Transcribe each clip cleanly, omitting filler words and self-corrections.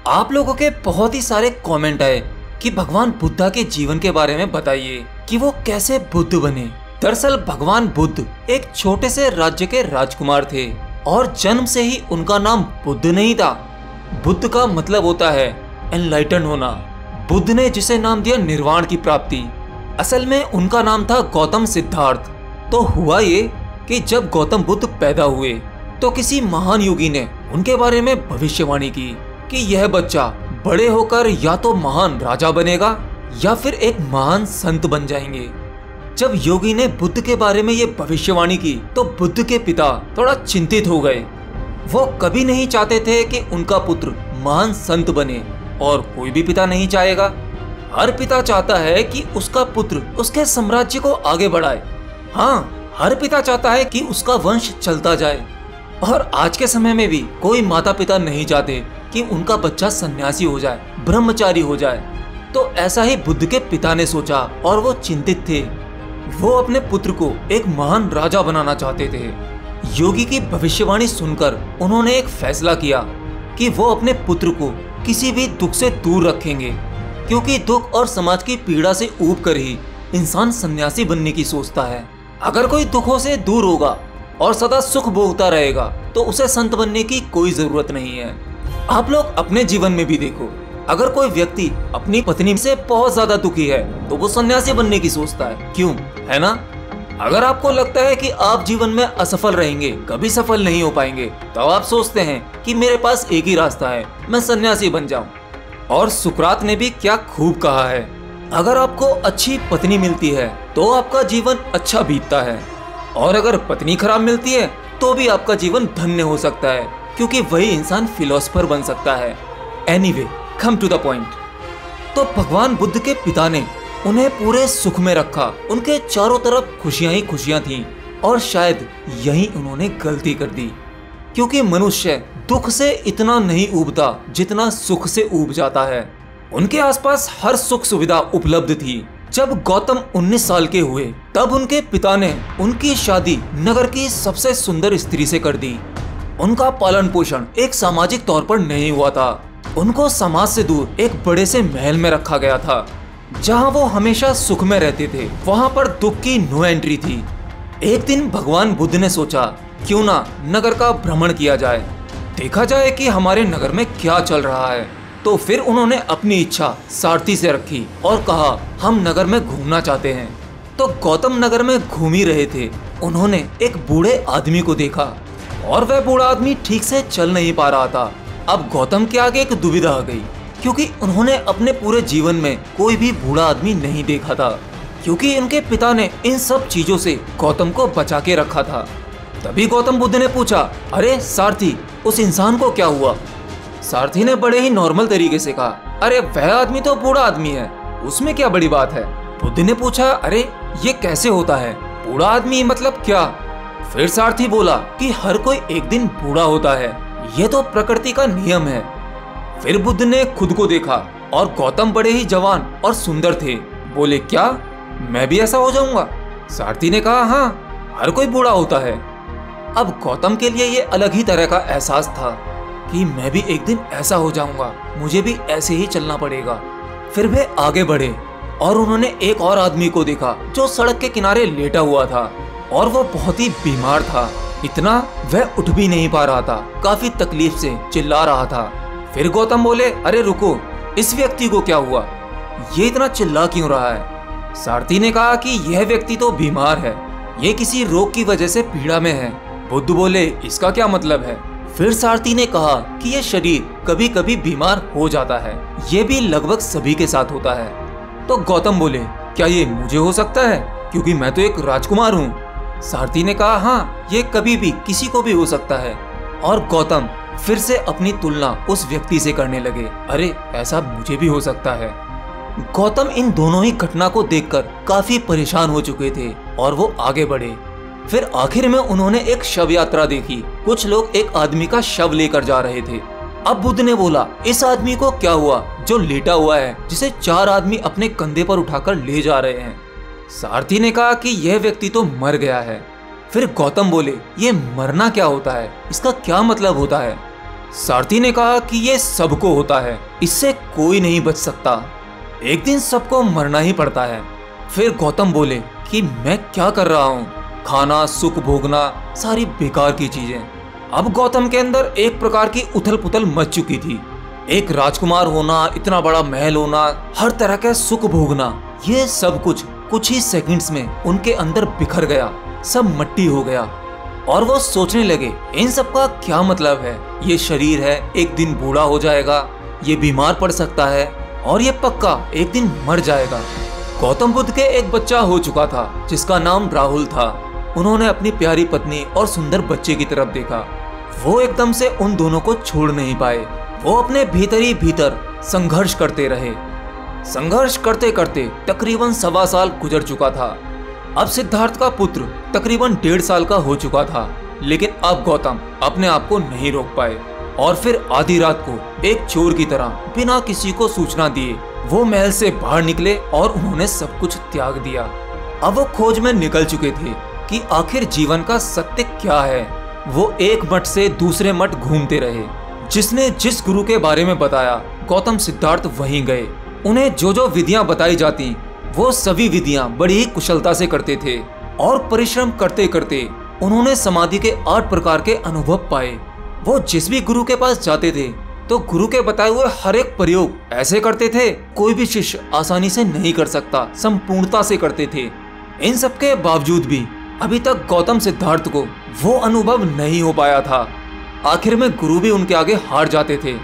आप लोगों के बहुत ही सारे कमेंट आए कि भगवान बुद्धा के जीवन के बारे में बताइए कि वो कैसे बुद्ध बने। दरअसल भगवान बुद्ध एक छोटे से राज्य के राजकुमार थे और जन्म से ही उनका नाम बुद्ध नहीं था। बुद्ध का मतलब होता है एनलाइटन होना। बुद्ध ने जिसे नाम दिया निर्वाण की प्राप्ति, असल में उनका नाम था गौतम सिद्धार्थ। तो हुआ ये कि जब गौतम बुद्ध पैदा हुए तो किसी महान योगी ने उनके बारे में भविष्यवाणी की कि यह बच्चा बड़े होकर या तो महान राजा बनेगा या फिर एक महान संत बन जाएंगे। जब योगी ने बुद्ध के बारे में ये भविष्यवाणी की तो बुद्ध के पिता थोड़ा चिंतित हो गए। वो कभी नहीं चाहते थे कि उनका पुत्र महान संत बने, और कोई भी पिता नहीं चाहेगा। हर पिता चाहता है कि उसका पुत्र उसके साम्राज्य को आगे बढ़ाए। हाँ, हर पिता चाहता है कि उसका वंश चलता जाए। और आज के समय में भी कोई माता पिता नहीं चाहते कि उनका बच्चा सन्यासी हो जाए, ब्रह्मचारी हो जाए। तो ऐसा ही बुद्ध के पिता ने सोचा और वो चिंतित थे। वो अपने पुत्र को एक महान राजा बनाना चाहते थे। योगी की भविष्यवाणी सुनकर उन्होंने एक फैसला किया कि वो अपने पुत्र को किसी भी दुख से दूर रखेंगे, क्योंकि दुख और समाज की पीड़ा से ऊब कर ही इंसान सन्यासी बनने की सोचता है। अगर कोई दुखों से दूर होगा और सदा सुख भोगता रहेगा तो उसे संत बनने की कोई जरूरत नहीं है। आप लोग अपने जीवन में भी देखो, अगर कोई व्यक्ति अपनी पत्नी से बहुत ज्यादा दुखी है तो वो सन्यासी बनने की सोचता है। क्यों, है ना? अगर आपको लगता है कि आप जीवन में असफल रहेंगे, कभी सफल नहीं हो पाएंगे, तो आप सोचते हैं कि मेरे पास एक ही रास्ता है, मैं सन्यासी बन जाऊं। और सुकरात ने भी क्या खूब कहा है, अगर आपको अच्छी पत्नी मिलती है तो आपका जीवन अच्छा बीतता है, और अगर पत्नी खराब मिलती है तो भी आपका जीवन धन्य हो सकता है, क्योंकि वही इंसान फिलोसफर बन सकता है। Anyway, come to the point. तो भगवान बुद्ध के पिता ने उन्हें पूरे सुख में रखा। उनके चारों तरफ खुशियां ही खुशियां थीं, और शायद यही उन्होंने गलती कर दी, क्योंकि मनुष्य दुख से इतना नहीं ऊबता जितना सुख से ऊब जाता है। उनके आसपास हर सुख सुविधा उपलब्ध थी। जब गौतम 19 साल के हुए तब उनके पिता ने उनकी शादी नगर की सबसे सुंदर स्त्री से कर दी। उनका पालन पोषण एक सामाजिक तौर पर नहीं हुआ था। उनको समाज से दूर एक बड़े से महल में रखा गया था, जहां वो हमेशा सुख में रहते थे। वहां पर दुख की नो एंट्री थी। एक दिन भगवान बुद्ध ने सोचा, क्यों ना नगर का भ्रमण किया जाए, देखा जाए कि हमारे नगर में क्या चल रहा है। तो फिर उन्होंने अपनी इच्छा सारथी से रखी और कहा, हम नगर में घूमना चाहते हैं। तो गौतम नगर में घूम ही रहे थे, उन्होंने एक बूढ़े आदमी को देखा, और वह बूढ़ा आदमी ठीक से चल नहीं पा रहा था। अब गौतम के आगे एक दुविधा आ गई, क्योंकि उन्होंने अपने पूरे जीवन में कोई भी बूढ़ा आदमी नहीं देखा था, क्योंकि उनके पिता ने इन सब चीजों से गौतम को बचा के रखा था। तभी गौतम बुद्ध ने पूछा, अरे सारथी, उस इंसान को क्या हुआ? सारथी ने बड़े ही नॉर्मल तरीके से कहा, अरे वह आदमी तो बूढ़ा आदमी है, उसमें क्या बड़ी बात है। बुद्ध ने पूछा, अरे ये कैसे होता है, बूढ़ा आदमी मतलब क्या? फिर सारथी बोला कि हर कोई एक दिन बूढ़ा होता है, ये तो प्रकृति का नियम है। फिर बुद्ध ने खुद को देखा और गौतम बड़े ही जवान और सुंदर थे। बोले, क्या मैं भी ऐसा हो जाऊंगा? सारथी ने कहा, हाँ, हर कोई बूढ़ा होता है। अब गौतम के लिए ये अलग ही तरह का एहसास था कि मैं भी एक दिन ऐसा हो जाऊंगा, मुझे भी ऐसे ही चलना पड़ेगा। फिर वे आगे बढ़े और उन्होंने एक और आदमी को देखा जो सड़क के किनारे लेटा हुआ था, और वो बहुत ही बीमार था। इतना वह उठ भी नहीं पा रहा था, काफी तकलीफ से चिल्ला रहा था। फिर गौतम बोले, अरे रुको, इस व्यक्ति को क्या हुआ, ये इतना चिल्ला क्यों रहा है? सारथी ने कहा कि यह व्यक्ति तो बीमार है, ये किसी रोग की वजह से पीड़ा में है। बुद्ध बोले, इसका क्या मतलब है? फिर सारथी ने कहा कि यह शरीर कभी कभी बीमार हो जाता है, ये भी लगभग सभी के साथ होता है। तो गौतम बोले, क्या ये मुझे हो सकता है, क्योंकि मैं तो एक राजकुमार हूँ? सारथी ने कहा, हाँ, ये कभी भी किसी को भी हो सकता है। और गौतम फिर से अपनी तुलना उस व्यक्ति से करने लगे, अरे ऐसा मुझे भी हो सकता है। गौतम इन दोनों ही घटना को देखकर काफी परेशान हो चुके थे और वो आगे बढ़े। फिर आखिर में उन्होंने एक शव यात्रा देखी। कुछ लोग एक आदमी का शव लेकर जा रहे थे। अब बुद्ध ने बोला, इस आदमी को क्या हुआ जो लेटा हुआ है, जिसे 4 आदमी अपने कंधे पर उठाकर ले जा रहे हैं? सारथी ने कहा कि यह व्यक्ति तो मर गया है। फिर गौतम बोले, ये मरना क्या होता है, इसका क्या मतलब होता है? सारथी ने कहा कि ये सबको होता है, इससे कोई नहीं बच सकता, एक दिन सबको मरना ही पड़ता है। फिर गौतम बोले कि मैं क्या कर रहा हूँ, खाना सुख भोगना सारी बेकार की चीजें। अब गौतम के अंदर एक प्रकार की उथल पुथल मच चुकी थी। एक राजकुमार होना, इतना बड़ा महल होना, हर तरह का सुख भोगना, ये सब कुछ ही सेकंड्स में उनके अंदर बिखर गया, सब मट्टी हो गया। और वो सोचने लगे इन सब का क्या मतलब है, ये शरीर है, एक दिन बूढ़ा हो जाएगा, ये बीमार पड़ सकता है और ये पक्का एक दिन मर जाएगा। गौतम बुद्ध के एक बच्चा हो चुका था जिसका नाम राहुल था। उन्होंने अपनी प्यारी पत्नी और सुंदर बच्चे की तरफ देखा। वो एकदम से उन दोनों को छोड़ नहीं पाए। वो अपने भीतर ही भीतर संघर्ष करते रहे। संघर्ष करते करते तकरीबन 1.25 साल गुजर चुका था। अब सिद्धार्थ का पुत्र तकरीबन 1.5 साल का हो चुका था, लेकिन अब गौतम अपने आप को नहीं रोक पाए और फिर आधी रात को एक चोर की तरह बिना किसी को सूचना दिए वो महल से बाहर निकले और उन्होंने सब कुछ त्याग दिया। अब वो खोज में निकल चुके थे कि आखिर जीवन का सत्य क्या है। वो एक मठ से दूसरे मठ घूमते रहे। जिसने जिस गुरु के बारे में बताया गौतम सिद्धार्थ वहीं गए। उन्हें जो जो विधियां बताई जाती वो सभी विधियां बड़ी ही कुशलता से करते थे और परिश्रम करते करते उन्होंने समाधि के 8 प्रकार के अनुभव पाए। वो जिस भी गुरु के पास जाते थे तो गुरु के बताए हुए हर एक प्रयोग ऐसे करते थे कोई भी शिष्य आसानी से नहीं कर सकता, संपूर्णता से करते थे। इन सब के बावजूद भी अभी तक गौतम सिद्धार्थ को वो अनुभव नहीं हो पाया था। आखिर में गुरु भी उनके आगे हार जाते थे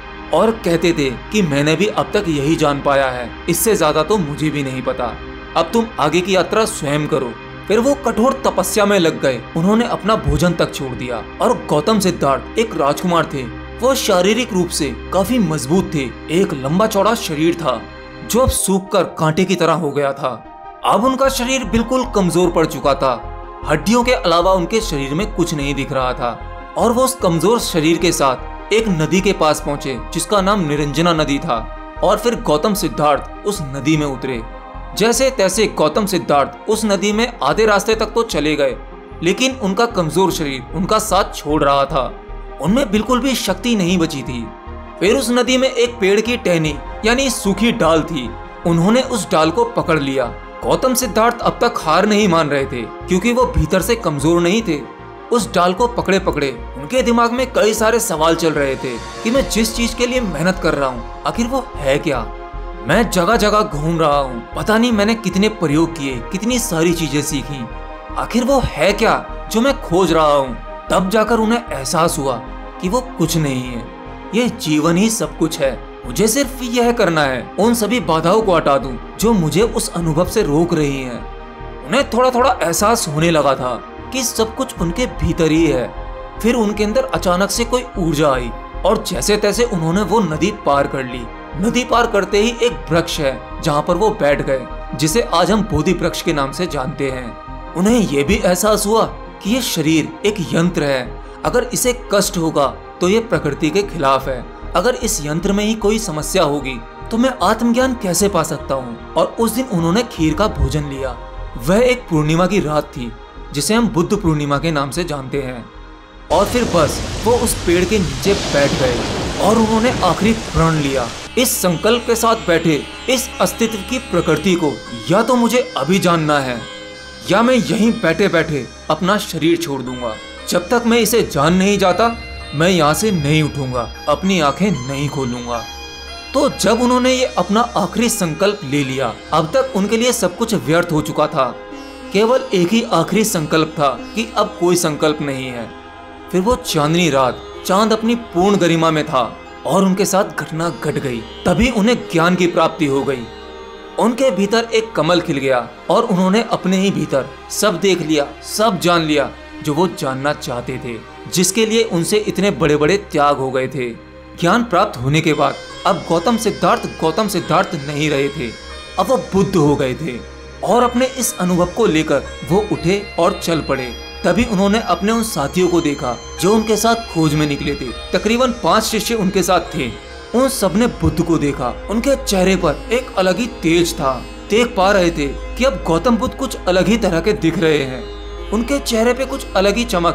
और कहते थे कि मैंने भी अब तक यही जान पाया है, इससे ज्यादा तो मुझे भी नहीं पता, अब तुम आगे की यात्रा स्वयं करो। फिर वो कठोर तपस्या में लग गए। उन्होंने अपना भोजन तक छोड़ दिया। और गौतम सिद्धार्थ एक राजकुमार थे। वो शारीरिक रूप से काफी मजबूत थे। एक लंबा चौड़ा शरीर था जो अब सूख कर कांटे की तरह हो गया था। अब उनका शरीर बिल्कुल कमजोर पड़ चुका था। हड्डियों के अलावा उनके शरीर में कुछ नहीं दिख रहा था। और वो उस कमजोर शरीर के साथ एक नदी के पास पहुंचे जिसका नाम निरंजना नदी था। और फिर गौतम सिद्धार्थ उस नदी में उतरे। जैसे तैसे गौतम सिद्धार्थ उस नदी में आधे रास्ते तक तो चले गए, लेकिन उनका कमजोर शरीर उनका साथ छोड़ रहा था। उनमें बिल्कुल भी शक्ति नहीं बची थी। फिर उस नदी में एक पेड़ की टहनी यानी सूखी डाल थी। उन्होंने उस डाल को पकड़ लिया। गौतम सिद्धार्थ अब तक हार नहीं मान रहे थे क्योंकि वो भीतर से कमजोर नहीं थे। उस डाल को पकड़े पकड़े उनके दिमाग में कई सारे सवाल चल रहे थे कि मैं जिस चीज के लिए मेहनत कर रहा हूँ आखिर वो है क्या। मैं जगह जगह घूम रहा हूँ, पता नहीं मैंने कितने प्रयोग किए, कितनी सारी चीजें सीखी, आखिर वो है क्या जो मैं खोज रहा हूँ। तब जाकर उन्हें एहसास हुआ कि वो कुछ नहीं है, ये जीवन ही सब कुछ है। मुझे सिर्फ यह करना है, उन सभी बाधाओं को हटा दूं जो मुझे उस अनुभव से रोक रही हैं। उन्हें थोड़ा थोड़ा एहसास होने लगा था कि सब कुछ उनके भीतर ही है। फिर उनके अंदर अचानक से कोई ऊर्जा आई और जैसे तैसे उन्होंने वो नदी पार कर ली। नदी पार करते ही एक वृक्ष है जहाँ पर वो बैठ गए, जिसे आज हम बोधि वृक्ष के नाम से जानते हैं। उन्हें ये भी एहसास हुआ कि ये शरीर एक यंत्र है। अगर इसे कष्ट होगा तो ये प्रकृति के खिलाफ है। अगर इस यंत्र में ही कोई समस्या होगी तो मैं आत्मज्ञान कैसे पा सकता हूँ। और उस दिन उन्होंने खीर का भोजन लिया। वह एक पूर्णिमा की रात थी जिसे हम बुद्ध पूर्णिमा के नाम से जानते हैं। और फिर बस वो उस पेड़ के नीचे बैठ गए और उन्होंने आखिरी प्रण लिया। इस संकल्प के साथ बैठे, इस अस्तित्व की प्रकृति को या तो मुझे अभी जानना है या मैं यहीं बैठे बैठे अपना शरीर छोड़ दूंगा। जब तक मैं इसे जान नहीं जाता मैं यहाँ से नहीं उठूंगा, अपनी आंखें नहीं खोलूंगा। तो जब उन्होंने ये अपना आखिरी संकल्प ले लिया, अब तक उनके लिए सब कुछ व्यर्थ हो चुका था। केवल एक ही आखिरी संकल्प था कि अब कोई संकल्प नहीं है। फिर वो चांदनी रात, चांद अपनी पूर्ण गरिमा में था और उनके साथ घटना घट गई। तभी उन्हें ज्ञान की प्राप्ति हो गई। उनके भीतर एक कमल खिल गया और उन्होंने अपने ही भीतर सब देख लिया, सब जान लिया जो वो जानना चाहते थे, जिसके लिए उनसे इतने बड़े बड़े त्याग हो गए थे। ज्ञान प्राप्त होने के बाद अब गौतम सिद्धार्थ नहीं रहे थे, अब वो बुद्ध हो गए थे। और अपने इस अनुभव को लेकर वो उठे और चल पड़े। तभी उन्होंने अपने उन साथियों को देखा जो उनके साथ खोज में निकले थे। तकरीबन 5 शिष्य उनके साथ थे। उन सबने बुद्ध को देखा। उनके चेहरे पर एक अलग ही तेज था। देख पा रहे थे कि अब गौतम बुद्ध कुछ अलग ही तरह के दिख रहे हैं। उनके चेहरे पे कुछ अलग ही चमक है।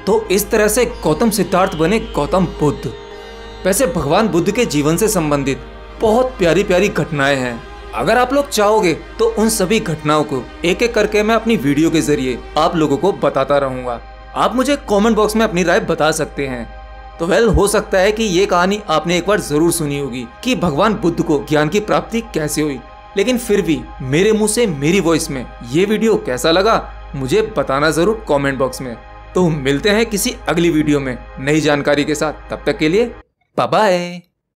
तो इस तरह से गौतम सिद्धार्थ बने गौतम बुद्ध। वैसे भगवान बुद्ध के जीवन से संबंधित बहुत प्यारी प्यारी घटनाएं हैं। अगर आप लोग चाहोगे तो उन सभी घटनाओं को एक एक करके मैं अपनी वीडियो के जरिए आप लोगों को बताता रहूंगा। आप मुझे कमेंट बॉक्स में अपनी राय बता सकते हैं। तो हो सकता है कि ये कहानी आपने एक बार जरूर सुनी होगी कि भगवान बुद्ध को ज्ञान की प्राप्ति कैसे हुई, लेकिन फिर भी मेरे मुंह से मेरी वॉइस में ये वीडियो कैसा लगा मुझे बताना जरूर कमेंट बॉक्स में। तो मिलते हैं किसी अगली वीडियो में नई जानकारी के साथ। तब तक के लिए बाय बाय।